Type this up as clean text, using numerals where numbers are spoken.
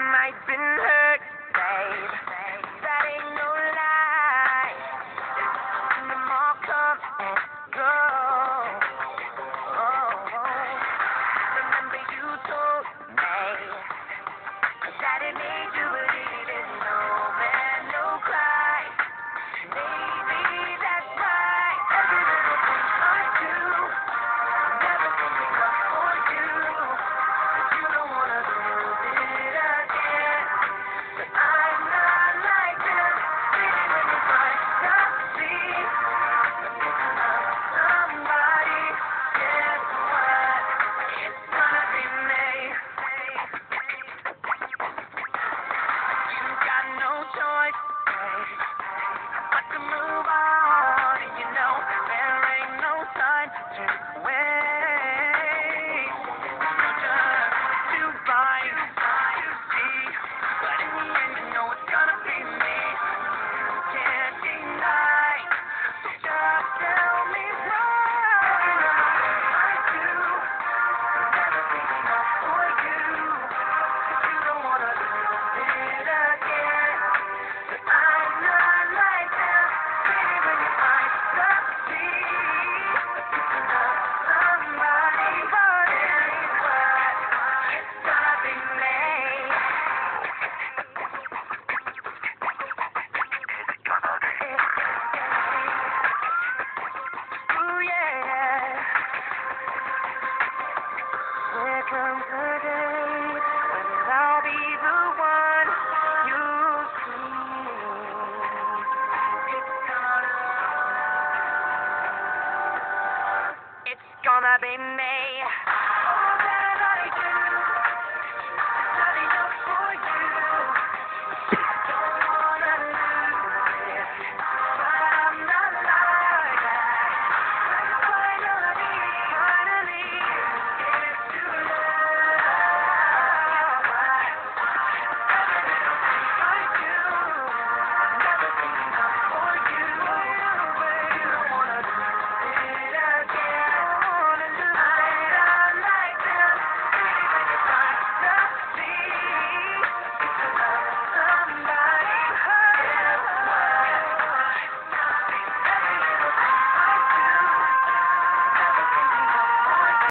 might been hurt, babe. That ain't no lie. And them all come and go. Oh, remember you told me that it made you believe in no man, no cry. Maybe that's right. Every little thing I do, never thinking what for you. But you don't wanna lose it again. But I'm not like them. Baby, when you find see somebody, guess what? It's gonna be me. You got no choice, but to move on. And you know there ain't no time to wait. You're just too blind to see, but in the end you know it's gonna be me. You can't deny, so just tell me why. I do, never thinking for you. You don't wanna lose it again. But I'm not like them. Baby, when you find somebody, but anyway, it's gonna be me. Ooh, yeah. There comes a day when I'll be the one you see. It's gonna be me.